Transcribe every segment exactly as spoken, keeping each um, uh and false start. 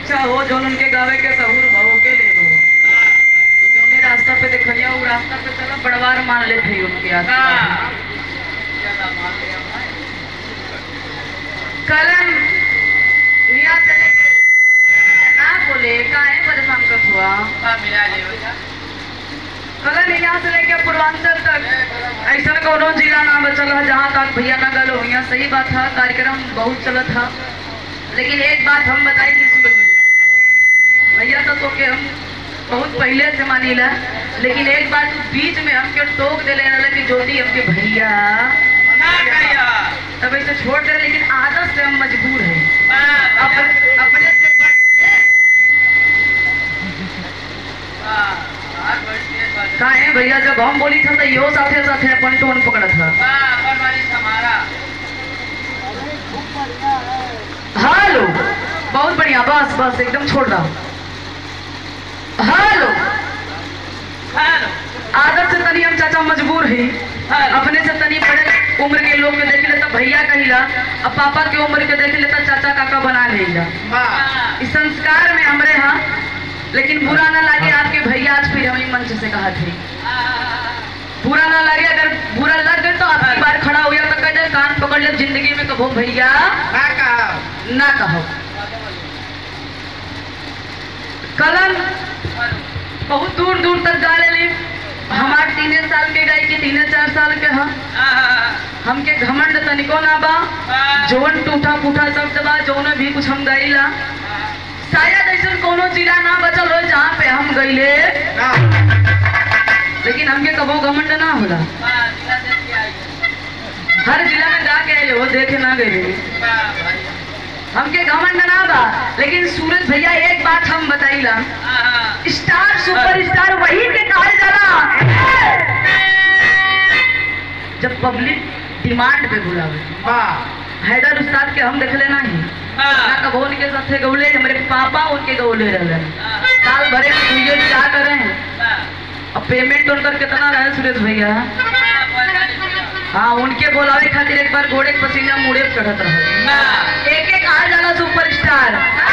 इच्छा हो जो उनके गावे के सहूर भाव के ले लो जो ने रास्ता पे देखलिया वो रास्ता पे चला बड़वार मान ले थे उनके आस कलम यहाँ से लेके ना बोले काहे परेशान कर हुआ मिला ले कलम यहाँ से लेके पूर्वांचल तक ऐसा कोनो जिला ना बचल है जहाँ तक भैया ना गलो यहाँ सही बात था कार्यक्रम बहुत चला था लेकिन एक बात हम बताई थी भैया तो, तो के हम बहुत पहले से मानीला लेकिन एक बात बीच में हमके टोक दे लेना कि ज्योति हमके भैया तब ऐसे छोड़ दे लेकिन आदत से हम मजबूर है अपने अपने से कहा है भैया जब हम बोली था तो यो साथे साथे अपन टोन पकड़ा था हेलो बहुत बढ़िया बस बस एकदम छोड़ दो हेलो हेलो आदत से तनी हम चाचा मजबूर है अपने से तनी बड़े उम्र के लोग के देख लेता भैया कहिला अब पापा के उम्र के देख लेता चाचा काका बना लेगा इस संस्कार में हमरे यहाँ लेकिन बुरा ना लगे आपके भैया आज फिर हमें मंच से कहा थे बुरा ना लगे अगर बुरा लग गए तो आपकी बार खड़ा हो गया तो कह जाए कान पकड़ ले जिंदगी में कहो भैया ना कहो ना कहो कलम बहुत दूर दूर तक गा ले हमारे तीन साल के गाय के तीन चार साल के हाँ हमके घमंड तनिको ना बा जोन टूटा फूटा शब्द बा जोन भी कुछ हम गाइला शायद ऐसा कोनो जिला ना बचल हो जहाँ पे हम गईले लेकिन हमके कबो घमंड ना होला हर जिला में जाके आए वो देखे ना गए हमके घमंड ना बा लेकिन सूरज भैया एक बात हम बताइला स्टार सुपर स्टार वही के कहा जाला जब पब्लिक डिमांड पे बुलावे हैदर उस्ताद के हम देख लेना ही ना कबो उनके साथे गौले हमारे पापा उनके गौले रहे साल भरे में क्या करे अब पेमेंट उनकर कितना रहे सुरेश भैया हाँ उनके बोलावे खातिर एक बार घोड़े के पसीना मुड़े चढ़त रहे एक एक आ जाला सुपर स्टार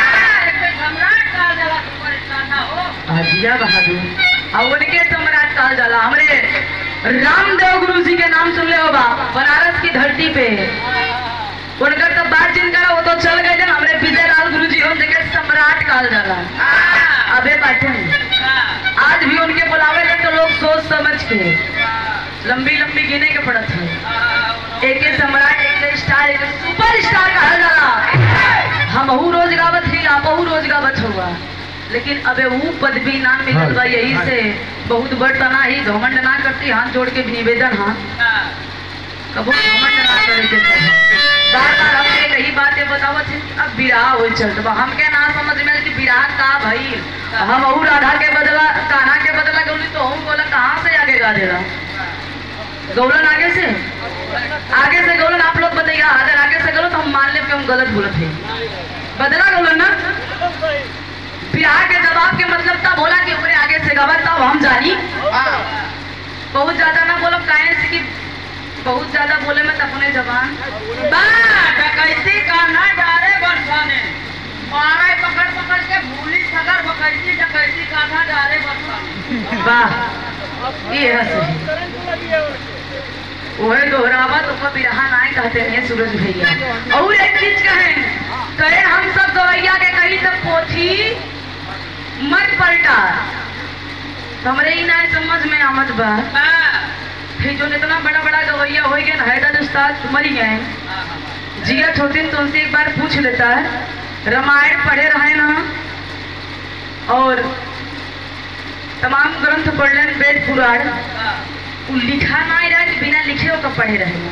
आजिया बहादुर और उनके सम्राट कहा जाला हमारे रामदेव गुरु जी के नाम सुन ले होगा बनारस की धरती पे उनका तो बात जिनका वो तो चल गए थे हमारे विजय लाल गुरु जी हम जगह सम्राट कहा जाला अबे बैठे आज भी उनके बुलावे ले तो लोग सोच समझ के लंबी लंबी गिने के पड़त है एक एक सम्राट एक स्टार एक सुपर स्टार कहा जाला हम रोज गावत ही आप रोज गावत हुआ लेकिन अबे वो पदवी नाम मिलल बा यही से बहुत बड़ तना ही घमंड ना करती हाथ जोड़ के निवेदन हाँ कबो घमंड ना करे के बार बार हमने कई बातें बतावत है अब विराह हो चलत बा हमके ना समझ में कि विराह का भाई हम और राधा के बदला कान्हा के बदला गौली तो हम बोला कहाँ से आगे गा देगा गौलन आगे से आगे से गौलन आप लोग बताइए अगर आगे से गलो तो हम मान ले कि हम गलत बोलत है बदला गौलन ना विराह के जवाब के मतलब तब बोला कि उन्हें आगे से गवा तब हम जानी बहुत ज्यादा ना बोलो काहे से कि बहुत ज्यादा बोले में अपने जवान कैसे कान्हा डारे बरसाने मारा पकड़ पकड़ के भूली सगर बकैती डकैती कान्हा डारे बरसाने वाह ये है सही वही दोहरावा तो बिरहा ना कहते हैं सूरज भैया और एक चीज कहें कहे हम सब गवैया के कहीं तक पोथी मत पलटा हमरे ही ना समझ में आमद बा फिर जो इतना बड़ा बड़ा गवैया हो गया हैदर उस्ताद मरी गए जिया छोटी तो उनसे एक बार पूछ लेता है रामायण पढ़े रहे ना और तमाम ग्रंथ पढ़ लें वेद पुराण लिखा ना ही रहा कि बिना लिखे हो कब पढ़े रहे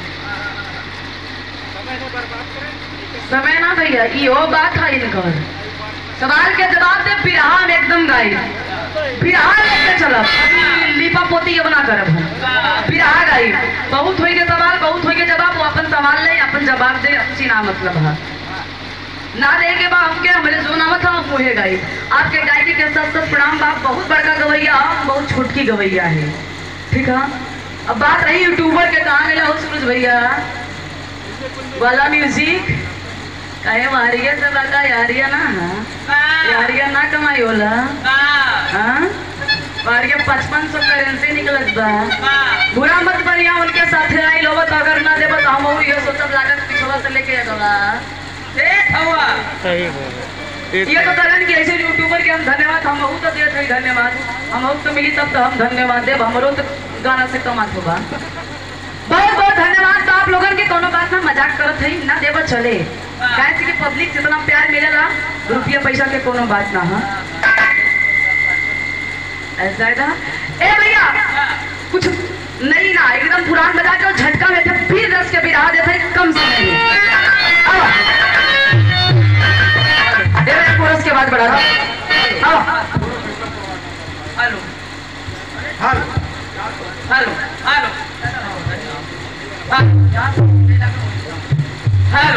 समय ना भैया ये बात है इनकर सवाल के जवाब दे बिरहा में एकदम गाई बिरहा लेके चला लिपा पोती ये बना कर बिरहा गाई बहुत हुई के सवाल बहुत हुई के जवाब वो अपन सवाल ले अपन जवाब दे अच्छी ना मतलब है ना दे के बाद हमके हमारे जो नाम था मुहे गाई आपके गायकी के साथ साथ प्रणाम बाप बहुत बड़का गवैया बहुत छोटकी गवैया है ठीक है। अब बात रही यूट्यूबर के कहाँ मिला हो सूरज भैया वाला म्यूजिक कहे मारिए सब यारिया ना यारिया ना कमाई होला हाँ बारिया पचपन सौ करेंसी निकलत बा बुरा मत बनिया उनके साथ आई लो तो अगर ना देबो तो हम ये सोचब लागत पिछवा से लेके आगला देख हवा सही बोल ये तो तरन के ऐसे यूट्यूबर के हम धन्यवाद हम बहुत तो देत है धन्यवाद हम बहुत तो मिली तब तो हम धन्यवाद देब हमरो तो गाना से कमात होगा बहुत बहुत धन्यवाद। तो आप लोगन के कोनो बात में मजाक करत है ना देबो चले काहे कि पब्लिक जितना प्यार मिलेला रुपया पैसा के कोनो बात ना है ऐसा है ना। ए भैया कुछ नहीं ना एकदम पुरान बजा के झटका में थे फिर रस के बिरा देते कम समय में ए कोरस के बाद बढ़ा रहा आओ hello hello hello hello hello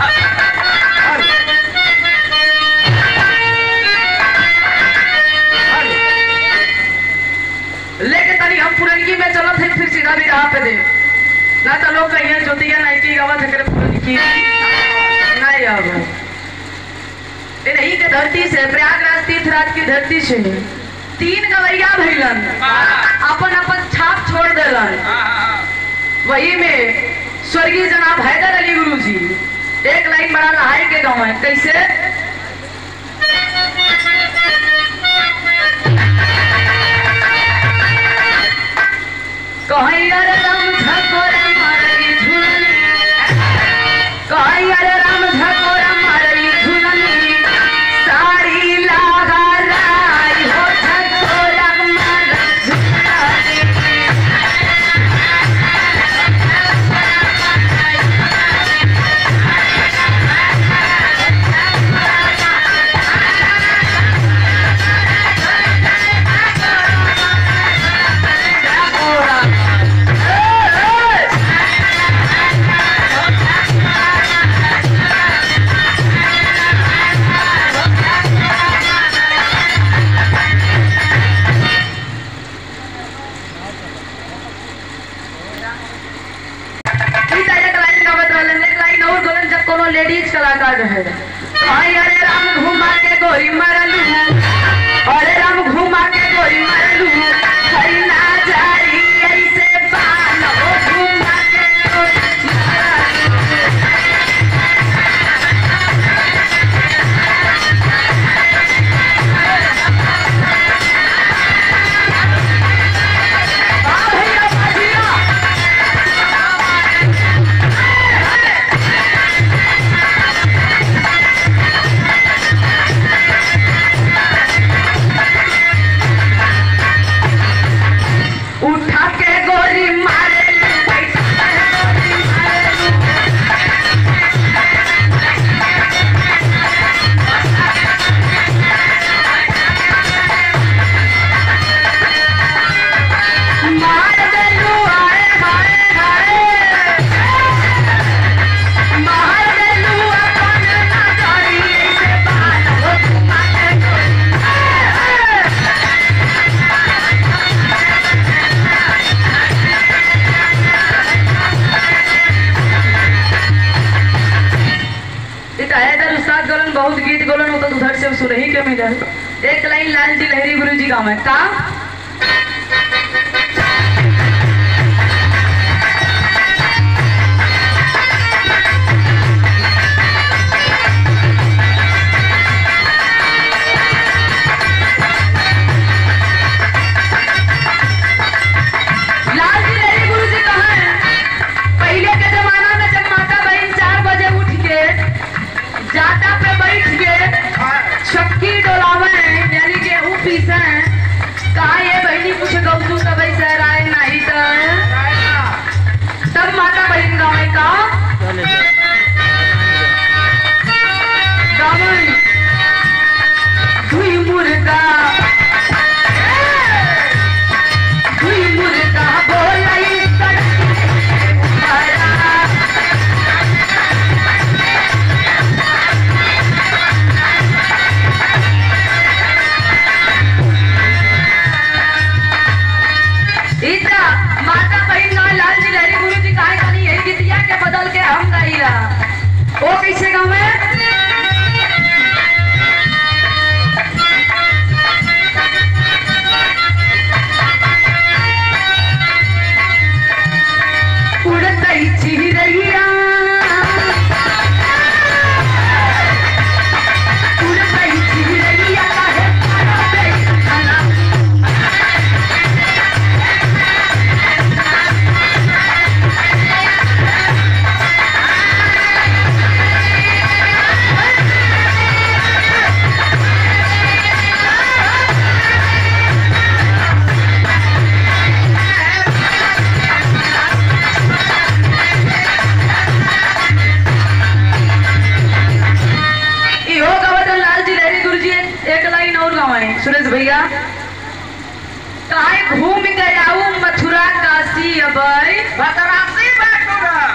लेके तनी हम पुरनगी में चलत है फिर सीधा भी राह पे दे ना तो लोग कहिए ज्योतिया नाइकी गावत है करे पुरनगी नहीं अब नहीं के धरती से प्रयागराज तीर्थराज की धरती से तीन गवैया भइलन अपन अपन छाप छोड़ देलन वही में स्वर्गीय जनाब हैदर अली गुरुजी एक लाइन बड़ा लहाई के गाँव है कैसे कहीं अरे राम झकोरा मारई झुलनी कहीं अरे राम झकोरा मारई झुलनी साड़ी लगा राई हो झकोरा मारई झुलनी लेडीज कलाकार है अरे राम घुमा के गोरी मरलू अरे राम घुमा के गोरी मरलू ना जाई ऐसे बान हो घुमा के गोरी बहुत गीत गोलन हो तो उधर से सुरही के मिले एक लाइन लाल जी लहरी गुरु जी गाँव है का चक्की डोलावे यानी गेहूं पीसे कहा ये बहनी कुछ गौतू सब ऐसा और गाँव है सुरेश भैया। काहे घूम गया मथुरा काशी अबई बदरासी बैठूरा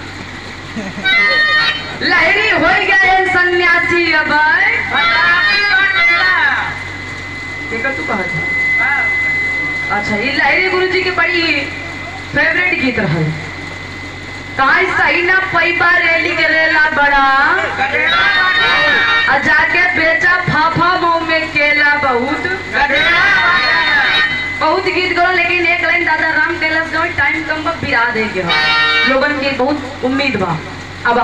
लहरी हो गए सन्यासी अबई बदरासी बैठूरा देखा तू कहा था। अच्छा ये लहरी गुरु जी के बड़ी फेवरेट गीत रहा। काहे सही ना पैबा रैली करेला बड़ा गधेड़ा बाटे आ जाके बेचा फाफा मुंह में केला बहुत गधेड़ा बाटे बहुत गीत गो लेकिन एक लाइन दादा राम कैलाश गो टाइम कम बा बिरा दे के हो लोगन के बहुत उम्मीद बा। अब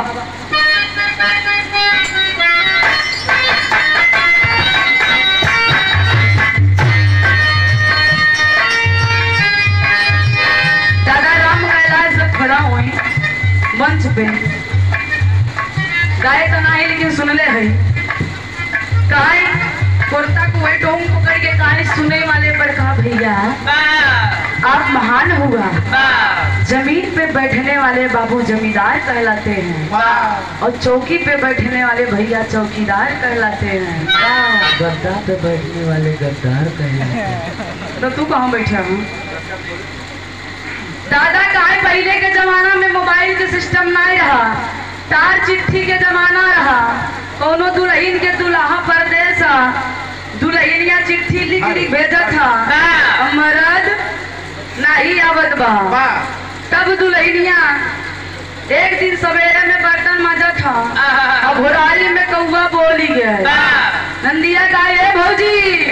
दादा राम कैलाश जब खड़ा हुई मंच पे गाय तो नहीं लेकिन सुनले है गाय कुर्ता को वही डोंग पकड़ के गाय सुनने वाले पर कहा भैया आप महान हुआ जमीन पे बैठने वाले बाबू जमींदार कहलाते हैं और चौकी पे बैठने वाले भैया चौकीदार कहलाते हैं। गद्दा पे बैठने वाले गद्दार कहलाते हैं। तो तू कहाँ बैठा हूँ दादा काहे पहले के जमाना में मोबाइल के सिस्टम नहीं रहा तार चिट्ठी के जमाना रहा कोनो दुल्हन के दुल्हा परदेश दुल्हनिया चिट्ठी लिख लिख भेजा था मरद नहीं आवत बा तब दुल्हनिया एक दिन सवेरे में बर्तन मजा था अब भोराली में कौआ बोली गए नंदिया का ये भौजी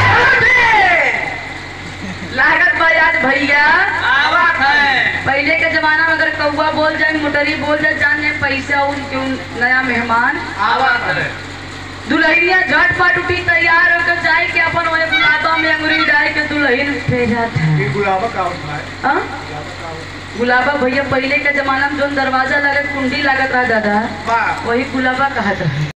लागत बा याद भैया आवत है पहले के जमाना में अगर कौआ बोल जाए मोटरी बोल जाए जाने पैसा उनके नया मेहमान आवत है दुल्हनिया झटपट उठी तैयार होकर जाए के अपन वही गुलाबा में अंगुरी डाल के दुल्हन भेजा था। गुलाबा का होता है हाँ? गुलाबा भैया पहले के जमाना में जो दरवाजा लगे कुंडी लागत रहा दादा वही गुलाबा कहत रहा।